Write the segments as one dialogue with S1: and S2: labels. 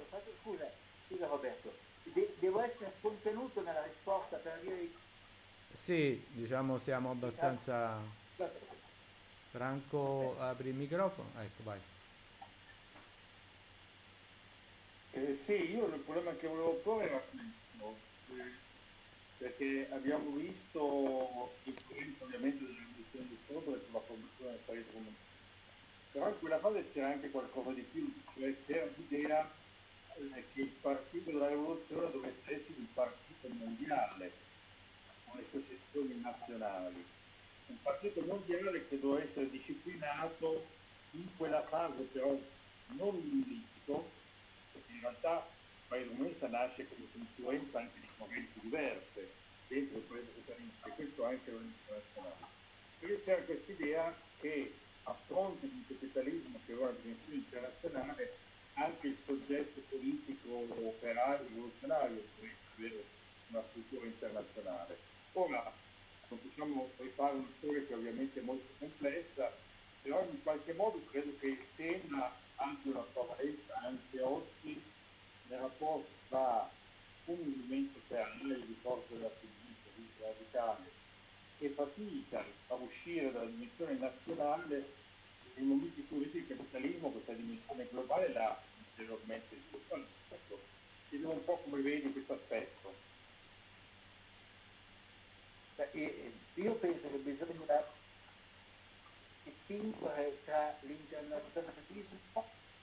S1: scusa Roberto, devo essere contenuto nella risposta per dire...
S2: Sì, diciamo siamo abbastanza... Franco, apri il microfono. Ecco, vai.
S3: Sì, io il problema che volevo porre era questo, perché abbiamo visto l'influenza ovviamente della rivoluzione di ottobre sulla formazione del paese comunista, però in quella fase c'era anche qualcosa di più, cioè c'era l'idea che il partito della rivoluzione dovesse essere un partito mondiale, con le sue sezioni nazionali, un partito mondiale che doveva essere disciplinato in quella fase però non unifico, perché in realtà il paese comunista nasce come confluenza anche di correnti diverse dentro il paese socialista, e questo anche internazionale. Quindi c'era questa idea che a fronte di un capitalismo che aveva una dimensione internazionale, anche il soggetto politico operario rivoluzionario dovesse avere una struttura internazionale. Ora, non possiamo rifare una storia che ovviamente è molto complessa, però in qualche modo credo che il tema abbia una sua valenza anche oggi nel rapporto tra un movimento reale di forza della sinistra, di radicale, che fatica a uscire dalla dimensione nazionale nel momento in cui invece il capitalismo questa dimensione globale l'ha ulteriormente sviluppata. Ecco, chiedo un po' come vedi questo aspetto.
S1: Io penso che bisogna distinguere tra l'internazionalismo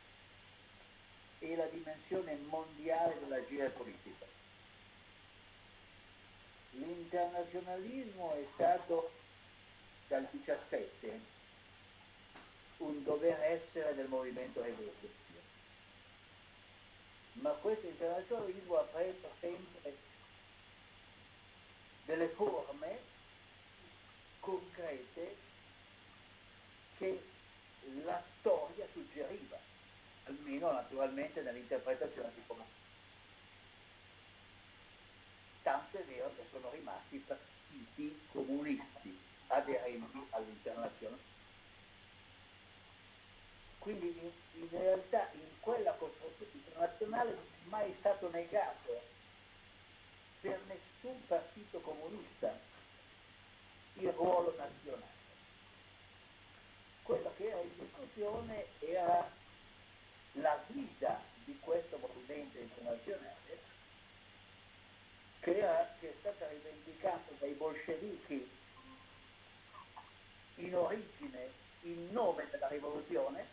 S1: e la dimensione mondiale dell'agire politico. L'internazionalismo è stato dal 17 un dover essere del movimento rivoluzionario, ma questo internazionalismo ha preso sempre delle forme concrete che la storia suggeriva, almeno naturalmente nell'interpretazione di come. Tanto è vero che sono rimasti partiti comunisti aderenti all'internazionale. Quindi in realtà in quella costruzione internazionale non è mai stato negato per nessun partito comunista il ruolo nazionale. Quello che era in discussione era la guida di questo movimento internazionale che è stata rivendicata dai bolscevichi in origine in nome della rivoluzione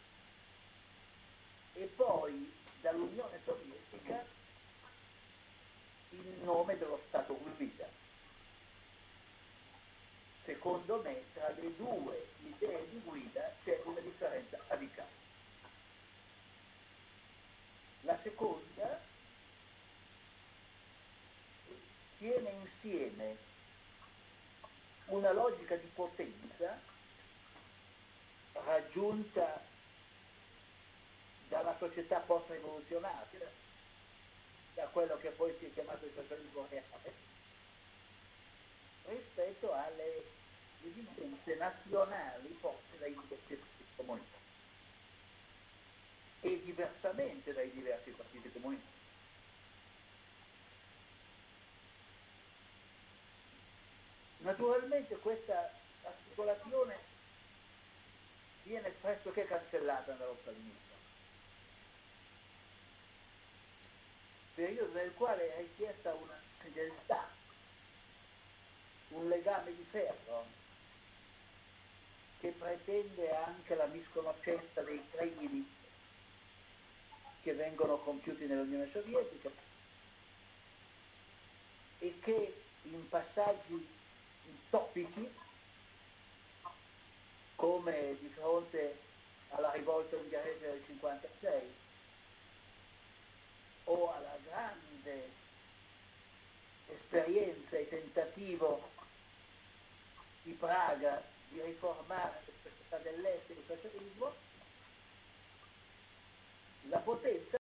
S1: e poi dall'Unione Sovietica in nome dello Stato guida. Secondo me tra le due idee di guida c'è una differenza radicale. La seconda tiene insieme una logica di potenza raggiunta dalla società post-rivoluzionaria, da quello che poi si è chiamato il socialismo reale, rispetto alle esigenze nazionali poste dai diversi comunisti e diversamente dai diversi partiti comunisti. Naturalmente questa articolazione viene pressoché cancellata dallo stalinismo, periodo nel quale è richiesta una fedeltà, un legame di ferro che pretende anche la misconoscenza dei crimini che vengono compiuti nell'Unione Sovietica e che in passaggi topici, come di fronte alla rivolta ungherese del 1956 o alla grande esperienza e tentativo di Praga di riformare la società dell'est e il socialismo, la potenza